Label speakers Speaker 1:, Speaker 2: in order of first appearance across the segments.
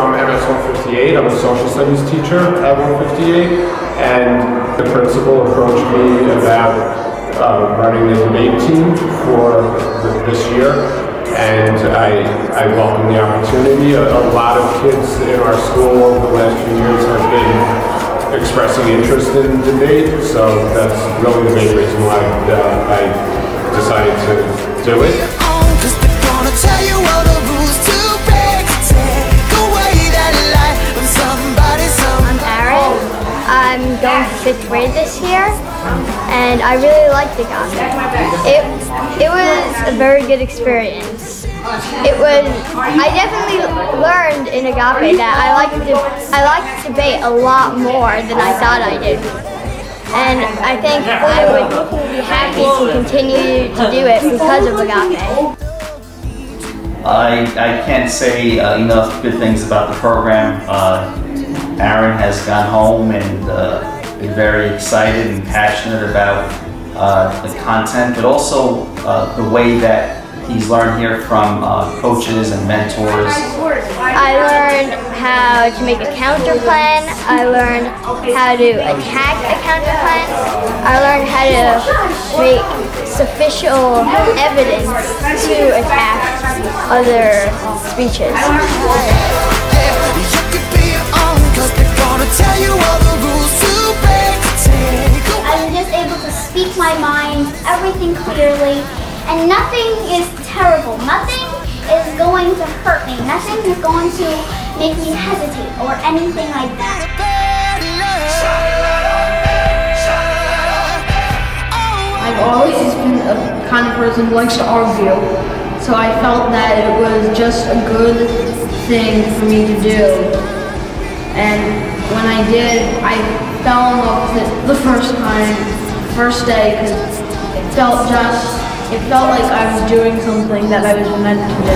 Speaker 1: from MS 158. I'm a social studies teacher at 158, and the principal approached me about running the debate team for this year, and I welcome the opportunity. A lot of kids in our school over the last few years have been expressing interest in debate, so that's really the main reason why I decided to do it.
Speaker 2: I'm Aaron. I'm going to 5th grade this year, and I really liked Agape. It was a very good experience. I definitely learned in Agape that I like debate a lot more than I thought I did. And I think I would be happy to continue to do it because of Agape.
Speaker 3: I can't say enough good things about the program. Aaron has gone home and been very excited and passionate about the content, but also the way that he's learned here from coaches and mentors.
Speaker 2: I learned how to make a counter plan. I learned how to attack a counter plan. I learned how to make sufficient evidence to attack other speeches.
Speaker 4: I'm just able to speak my mind, everything clearly, and nothing is terrible. Nothing is going to hurt me. Nothing is going to make me hesitate or anything like that.
Speaker 5: I've always been a kind of person who likes to argue, so I felt that it was just a good thing for me to do. And when I did, I fell in love with it the first day, because it felt like I was doing something that I was meant to do.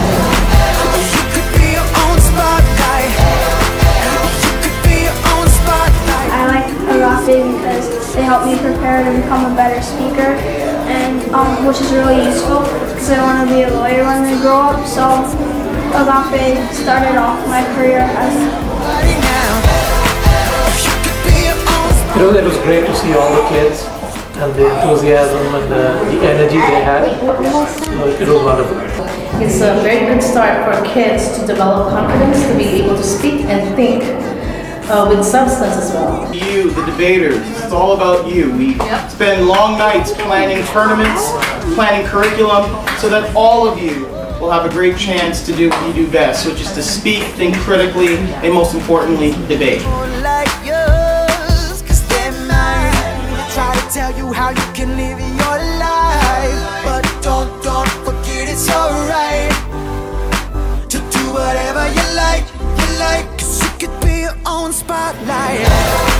Speaker 6: I like Agape because they help me prepare to become a better speaker, and which is really useful because I want to be a lawyer when I grow up. So Agape started off my career as.
Speaker 7: It was great to see all the kids and the enthusiasm and the energy they had. It was wonderful.
Speaker 8: It's a very good start for kids to develop confidence, to be able to speak and think with substance as well.
Speaker 9: You, the debaters, it's all about you. We spend long nights planning tournaments, planning curriculum, so that all of you will have a great chance to do what you do best, which is to speak, think critically, and most importantly, debate.
Speaker 10: Tell you how you can live your life, but don't forget it's alright to do whatever you like, 'cause you could be your own spotlight.